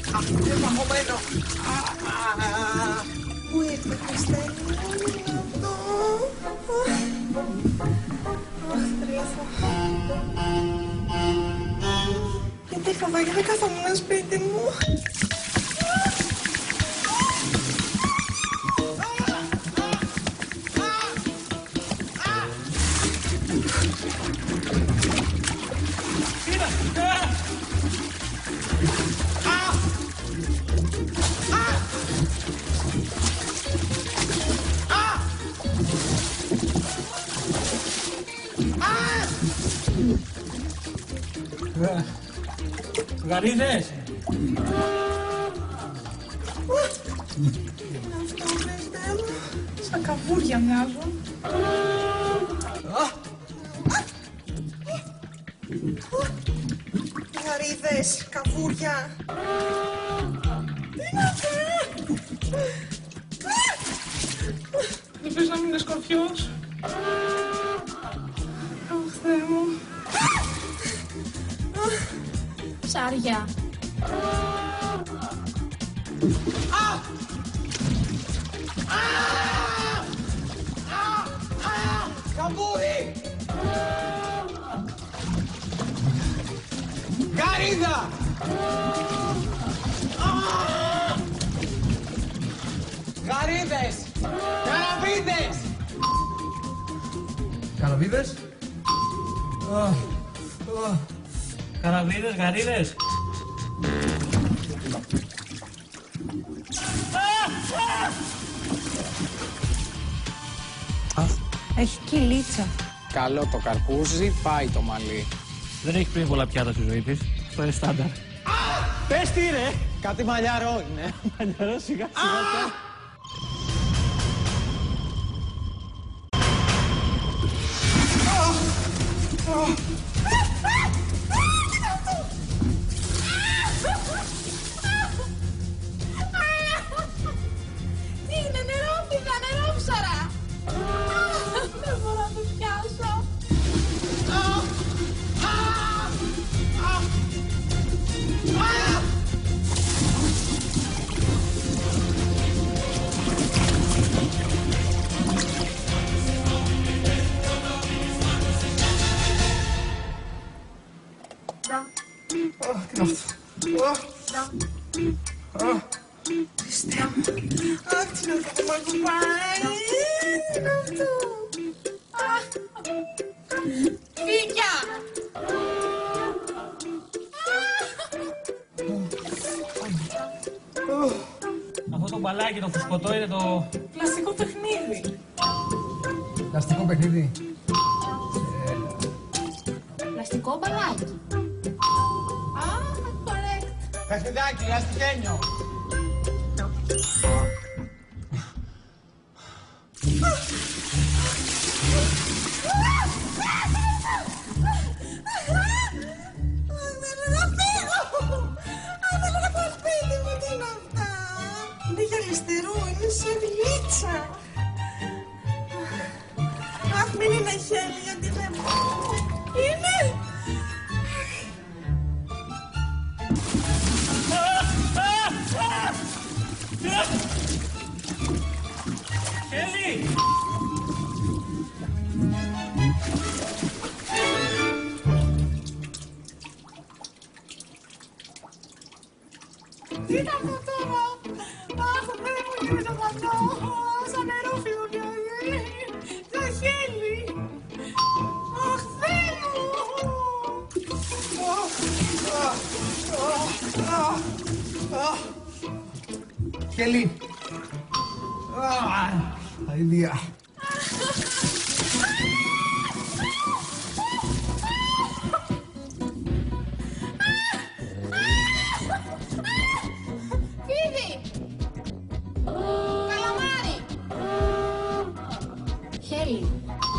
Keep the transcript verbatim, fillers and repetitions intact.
Είναι παγωμένο. Πού ήρθε, Χριστέ μου, είναι αυτό. Αχ, τρέφω. Γιατί φοβάμαι, δεν καθόμουν σπίτι μου. Γαρίδες! Είναι αυτό, Χριστέ μου. Σαν καβούρια μοιάζουν. Γαρίδες, καβούρια. Τι είναι αυτό? Δεν πες να μην είναι σκορπιός. Αχ, Θεέ μου. Ψάρια. Καβούρι! Γαρίδα! Γαρίδες! Καραβίδες! Καραβίδες? Καραβίδες, γαρίδες! Έχει κυλίτσα. Καλό το καρπούζι, πάει το μαλλί. Δεν έχει πριν πολλά πιάτα στη ζωή της. Αυτό είναι στάνταρ. Πες τι ρε! Κάτι μαλλιαρό είναι. Μαλλιαρό, σιγά σιγά. Τι είναι, νερόφυγα, νερόψαρα. Δεν μπορώ να το πιάσω. Τι είναι αυτό? Χριστέ μου. Αχ, τι είναι αυτό που μ' ακουμπάει. Τι είναι αυτό? Φύγια. Αυτό το μπαλάκι, το φουσκωτό είναι το... Πλαστικό παιχνίδι. Πλαστικό παιχνίδι. Πλαστικό μπαλάκι. Α, correct. Παιχνιδάκι, λαστιχένιο. Είναι γυαλιστερό, είναι σε γλίτσα. Αχ, μην είναι χέλη, γιατί δεν... Είναι! Χέλη! Τι είναι αυτό τώρα? Αχ, Θεέ μου, και με το μαλλιό. Σαν νερόφυγο μοιάζει. Σαν χέλη. Αχ, Θεέ μου. Χέλη. Αηδία. Φίδι. Καλαμάρι. Χέλη.